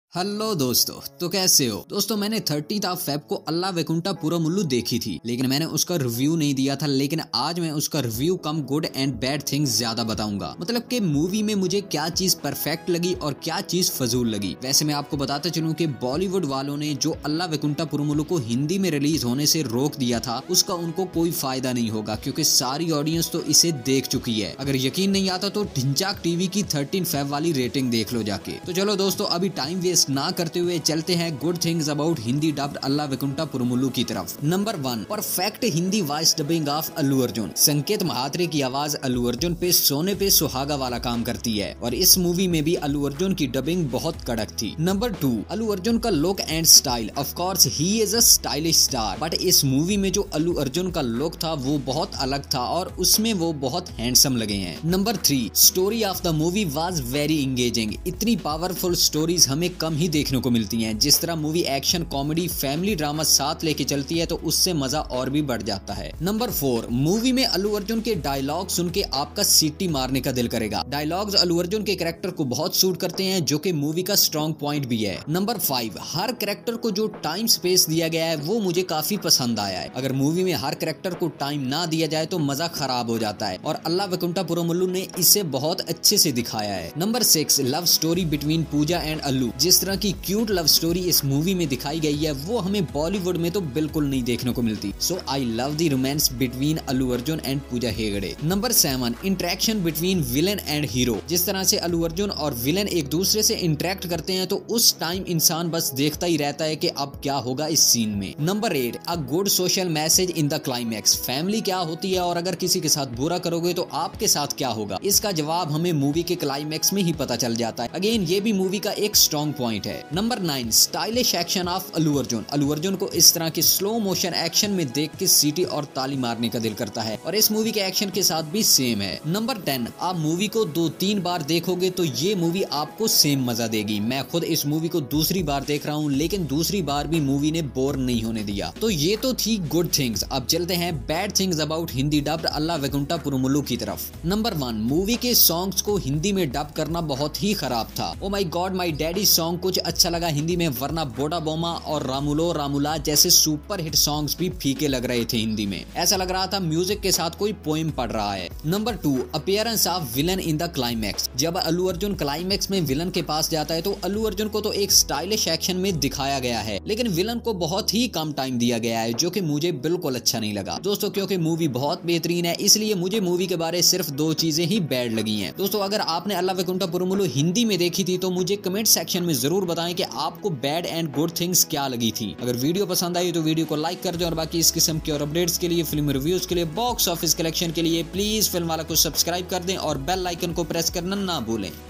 Hello दोस्तों, तो कैसे हो दोस्तों। मैंने 30 फेब को अल्ला वैकुंठा पुरमुल्लू देखी थी, लेकिन मैंने उसका रिव्यू नहीं दिया था। लेकिन आज मैं उसका रिव्यू कम गुड एंड बैड थिंग्स ज्यादा बताऊंगा। मतलब कि मूवी में मुझे क्या चीज परफेक्ट लगी और क्या चीज फजूल लगी। वैसे मैं आपको बताता चलूं कि बॉलीवुड वालों ने जो अल्ला वैकुंठा पुरमुल्लू को हिंदी में रिलीज होने से रोक दिया था, उसका उनको कोई फायदा नहीं होगा, क्योंकि सारी ऑडियंस तो इसे देख चुकी है। अगर यकीन नहीं आता तो ढिंचाक टीवी की 13 फेब वाली रेटिंग देख लो जाके। तो चलो दोस्तों, अभी टाइम वेस्ट ना करते हुए चलते हैं good things about Hindi dubbed Ala Vaikunthapurramuloo की तरफ। Number 1, perfect Hindi voice dubbing of Allu Arjun. Sanket Mhatre की आवाज अल्लू अर्जुन पे सोने पे सुहागा वाला काम करती है, और इस मूवी में भी अल्लू अर्जुन की डबिंग बहुत कड़क थी। नंबर 2, अल्लू अर्जुन का look and style. Of course he is a stylish star, but इस मूवी में जो अल्लू अर्जुन का लुक था वो बहुत अलग था और उसमें वो बहुत हैंडसम लगे हैं। Number 3, story of the movie was very engaging. इतनी पावरफुल स्टोरीज हमें कम ही देखने को मिलती हैं। जिस तरह movie action, comedy, family drama साथ लेके चलती है तो उससे मजा और भी बढ़ जाता है। नंबर 4, मूवी में अल्लू अर्जुन के डायलॉग सुन के आपका सीटी मारने का दिल करेगा। डायलॉग्स अल्लू अर्जुन के कैरेक्टर को बहुत सूट करते हैं, जो कि मूवी का स्ट्रॉन्ग पॉइंट भी है। नंबर 5, हर कैरेक्टर को जो टाइम स्पेस दिया गया है वो मुझे काफी पसंद आया है। अगर मूवी में हर कैरेक्टर को टाइम ना दिया जाए तो मजा खराब हो जाता है, और अल्ला वैकुंठा पुरमुल्लू ने इसे बहुत अच्छे से दिखाया है। Number 6, love story between Pooja and Allu. जिस तरह की क्यूट लव स्टोरी इस मूवी में दिखाई गई है वो हमें बॉलीवुड में तो बिल्कुल नहीं देखने को मिलती। So I love the romance between Allu Arjun and Pooja Hegde. Number 7, interaction between villain and hero. जिस तरह से अल्लू अर्जुन और विलन एक दूसरे से इंटरेक्ट करते हैं तो उस टाइम इंसान बस देखता ही रहता है कि अब क्या होगा इस सीन में। Number 8, a good social message in the climax. Family क्या होती है और अगर किसी के साथ बुरा करोगे तो आपके साथ क्या होगा, इसका जवाब हमें मूवी के क्लाइमैक्स में ही पता चल जाता है। अगेन ये भी मूवी का एक स्ट्रॉन्ग पॉइंट है। Number 9, stylish action of Allu Arjun. Allu Arjun को इस तरह के स्लो मोशन एक्शन में देख के सीटी और ताली मारने का दिल करता है, और इस मूवी के एक्शन के साथ भी सेम है। नंबर 10, आप मूवी को 2-3 बार देखोगे तो ये मूवी आपको सेम मजा देगी। मैं खुद इस मूवी को दूसरी बार देख रहा हूँ, लेकिन दूसरी बार भी मूवी ने बोर नहीं होने दिया। तो ये तो थी गुड थिंग्स। अब चलते हैं bad things about Hindi dubbed Ala Vaikunthapurramuloo की तरफ। नंबर 1, मूवी के सॉन्ग्स को हिंदी में डब करना बहुत ही खराब था। Oh my god, my daddy song कुछ अच्छा लगा हिंदी में, वरना बोडा बोमा और रामुलो रामुला जैसे सुपर हिट सॉन्ग्स भी फीके लग रहे थे हिंदी में। ऐसा लग रहा था म्यूजिक के साथ कोई पोएम पढ़ रहा है। Number 2, appearance of villain in the climax. जब अल्लू अर्जुन क्लाइमैक्स में विलन के पास जाता है तो अल्लू अर्जुन को तो एक स्टाइलिश एक्शन में दिखाया गया है, लेकिन विलन को बहुत ही कम टाइम दिया गया है, जो कि मुझे बिल्कुल अच्छा नहीं लगा दोस्तों। क्योंकि मूवी बहुत बेहतरीन है, इसलिए मुझे मूवी के बारे सिर्फ 2 चीजें ही बैड लगी हैं। दोस्तों, अगर आपने अल्ला वैकुंठा पुरमुल्लू हिंदी में देखी थी तो मुझे कमेंट सेक्शन में जरूर बताएं कि आपको बैड एंड गुड थिंग्स क्या लगी थी। अगर वीडियो पसंद आई तो वीडियो को लाइक कर दें, और बाकी इस किस्म के और अपडेट्स के लिए, फिल्म रिव्यूज के लिए, बॉक्स ऑफिस कलेक्शन के लिए प्लीज फिल्म वाला को सब्सक्राइब कर दें और बेल आइकन को प्रेस करना ना भूलें।